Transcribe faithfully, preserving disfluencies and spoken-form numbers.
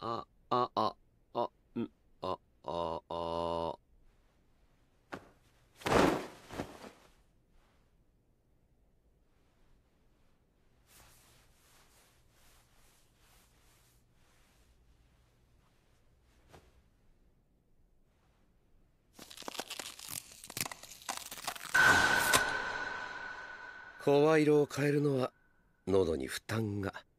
あ、あ、あ、あ、ん、あ、あ、あ。声色を変えるのは喉に負担が。